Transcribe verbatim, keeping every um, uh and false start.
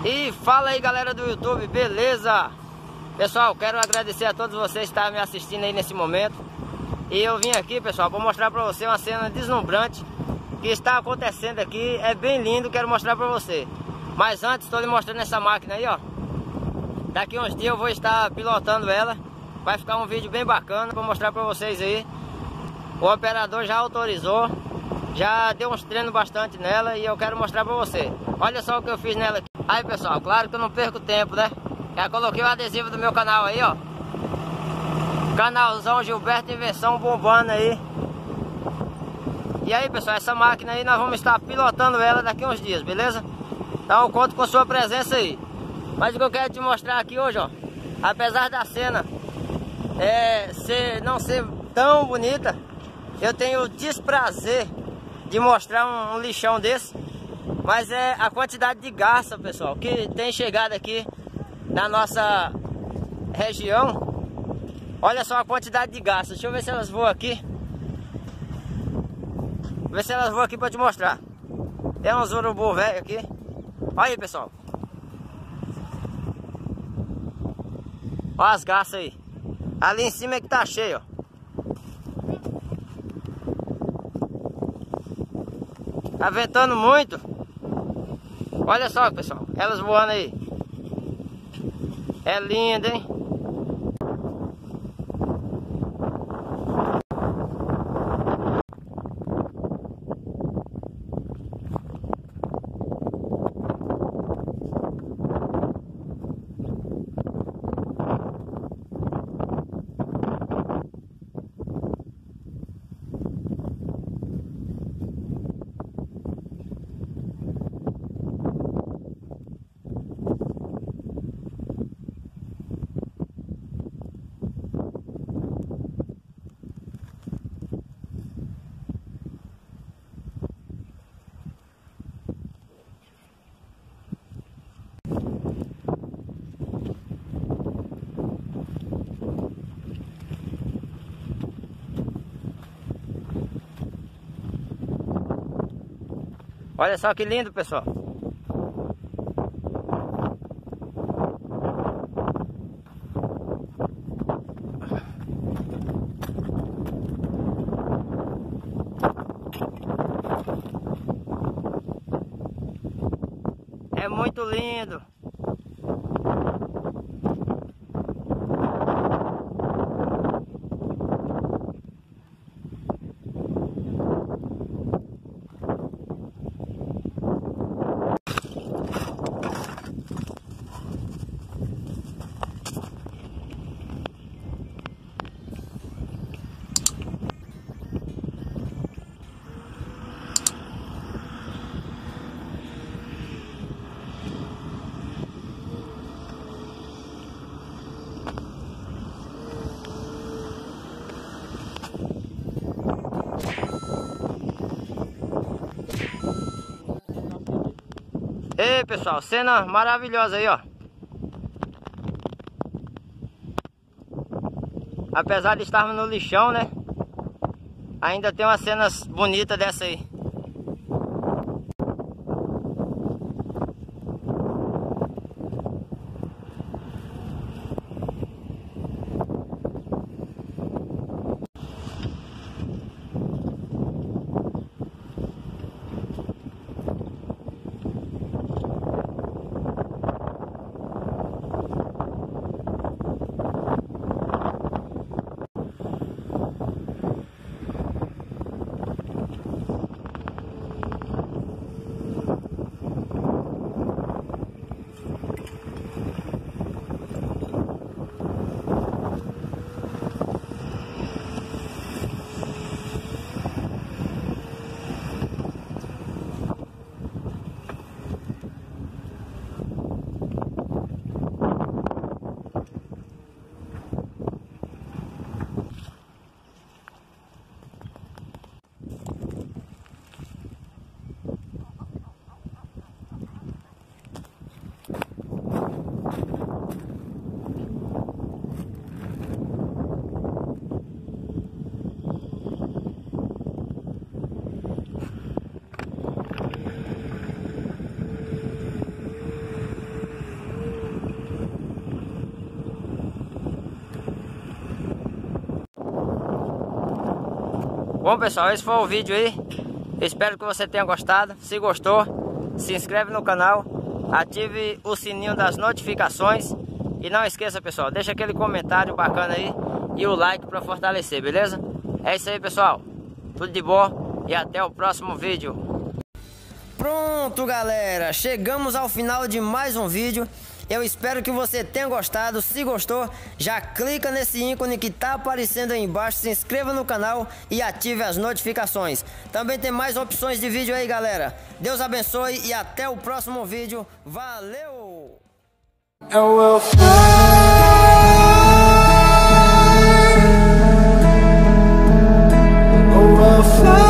E fala aí, galera do YouTube, beleza? Pessoal, quero agradecer a todos vocês que estão me assistindo aí nesse momento. E eu vim aqui, pessoal, para mostrar para você uma cena deslumbrante que está acontecendo aqui. É bem lindo, quero mostrar para você. Mas antes, estou lhe mostrando essa máquina aí, ó. Daqui uns dias eu vou estar pilotando ela. Vai ficar um vídeo bem bacana para mostrar para vocês aí. O operador já autorizou, já deu uns treinos bastante nela e eu quero mostrar para você. Olha só o que eu fiz nela aqui. Aí, pessoal, claro que eu não perco tempo, né? Já coloquei o adesivo do meu canal aí, ó. Canalzão Gilberto Invenção bombando aí. E aí, pessoal, essa máquina aí nós vamos estar pilotando ela daqui uns dias, beleza? Então eu conto com sua presença aí. Mas o que eu quero te mostrar aqui hoje, ó, apesar da cena é, ser, não ser tão bonita, eu tenho o desprazer de mostrar um, um lixão desse. Mas é a quantidade de garça, pessoal, que tem chegado aqui na nossa região. Olha só a quantidade de garça. Deixa eu ver se elas voam aqui. Vou ver se elas voam aqui pra te mostrar. Tem uns urubu velho aqui. Olha aí, pessoal. Olha as garças aí. Ali em cima é que tá cheio, ó. Tá ventando muito. Olha só, pessoal, elas voando aí. É lindo, hein? Olha só que lindo, pessoal. É muito lindo. Ei, pessoal, cena maravilhosa aí, ó. Apesar de estarmos no lixão, né? Ainda tem umas cenas bonitas dessa aí. Bom, pessoal, esse foi o vídeo aí. Espero que você tenha gostado. Se gostou, se inscreve no canal, ative o sininho das notificações e não esqueça, pessoal, deixa aquele comentário bacana aí e o like para fortalecer, beleza? É isso aí, pessoal. Tudo de bom e até o próximo vídeo. Pronto, galera, chegamos ao final de mais um vídeo. Eu espero que você tenha gostado. Se gostou, já clica nesse ícone que tá aparecendo aí embaixo, se inscreva no canal e ative as notificações. Também tem mais opções de vídeo aí, galera. Deus abençoe e até o próximo vídeo. Valeu! And we'll fly, oh, we'll fly.